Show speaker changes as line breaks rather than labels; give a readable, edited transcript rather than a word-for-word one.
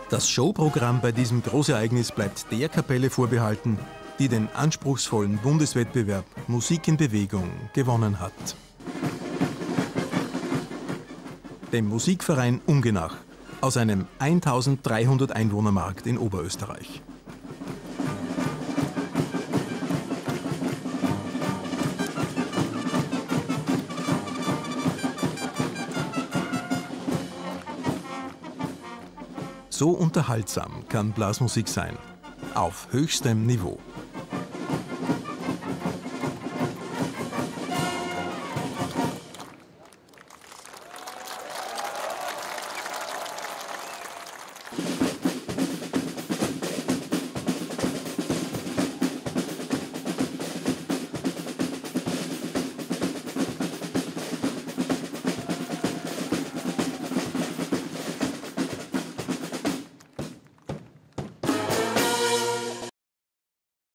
Das Showprogramm bei diesem Großereignis bleibt der Kapelle vorbehalten, die den anspruchsvollen Bundeswettbewerb Musik in Bewegung gewonnen hat. Dem Musikverein Ungenach aus einem 1300 Einwohnermarkt in Oberösterreich. So unterhaltsam kann Blasmusik sein, auf höchstem Niveau.